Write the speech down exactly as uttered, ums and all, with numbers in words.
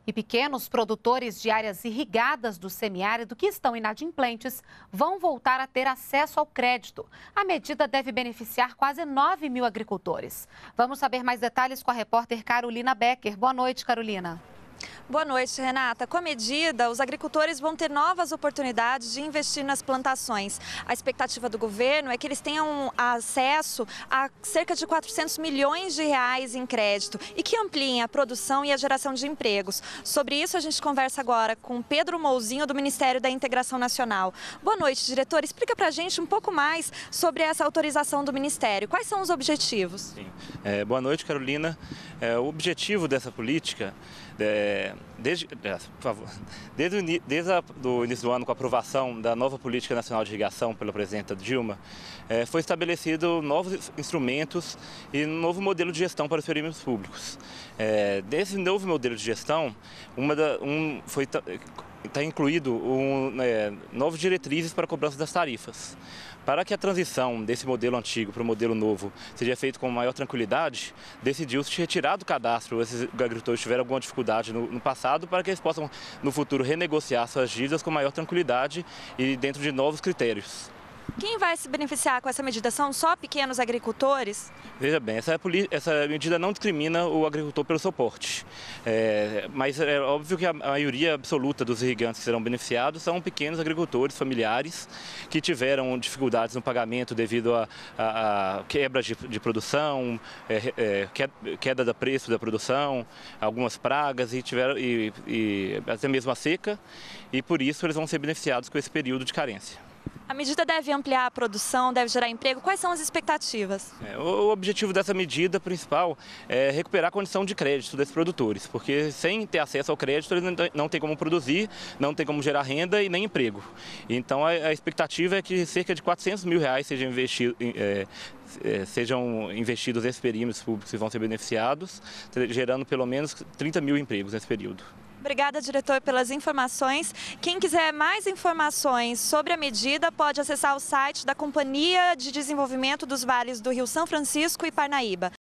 E pequenos produtores de áreas irrigadas do semiárido que estão inadimplentes vão voltar a ter acesso ao crédito. A medida deve beneficiar quase nove mil agricultores. Vamos saber mais detalhes com a repórter Carolina Becker. Boa noite, Carolina. Boa noite, Renata. Com a medida, os agricultores vão ter novas oportunidades de investir nas plantações. A expectativa do governo é que eles tenham acesso a cerca de quatrocentos milhões de reais em crédito e que ampliem a produção e a geração de empregos. Sobre isso, a gente conversa agora com Pedro Mouzinho, do Ministério da Integração Nacional. Boa noite, diretor. Explica pra gente um pouco mais sobre essa autorização do Ministério. Quais são os objetivos? Sim. É, boa noite, Carolina. É, o objetivo dessa política... É, desde, é, por favor, desde, o, desde a, do início do ano, com a aprovação da nova Política Nacional de Irrigação pela presidenta Dilma, é, foi estabelecido novos instrumentos e um novo modelo de gestão para os perímetros públicos. É, desse novo modelo de gestão, uma da, um, foi... está incluído um, é, novas diretrizes para a cobrança das tarifas. Para que a transição desse modelo antigo para o modelo novo seja feita com maior tranquilidade, decidiu-se retirar do cadastro esses agricultores que tiveram alguma dificuldade no, no passado, para que eles possam, no futuro, renegociar suas dívidas com maior tranquilidade e dentro de novos critérios. Quem vai se beneficiar com essa medida? São só pequenos agricultores? Veja bem, essa, essa medida não discrimina o agricultor pelo seu porte. É, mas é óbvio que a maioria absoluta dos irrigantes que serão beneficiados são pequenos agricultores familiares que tiveram dificuldades no pagamento devido a, a, a quebra de, de produção, é, é, queda do preço da produção, algumas pragas e, tiveram, e, e até mesmo a seca, e por isso eles vão ser beneficiados com esse período de carência. A medida deve ampliar a produção, deve gerar emprego. Quais são as expectativas? É, o objetivo dessa medida principal é recuperar a condição de crédito desses produtores, porque sem ter acesso ao crédito eles não têm como produzir, não têm como gerar renda e nem emprego. Então a, a expectativa é que cerca de quatrocentos mil reais sejam investidos, é, é, sejam investidos nesses perímetros públicos que vão ser beneficiados, gerando pelo menos trinta mil empregos nesse período. Obrigada, diretor, pelas informações. Quem quiser mais informações sobre a medida pode acessar o site da Companhia de Desenvolvimento dos Vales do Rio São Francisco e Parnaíba.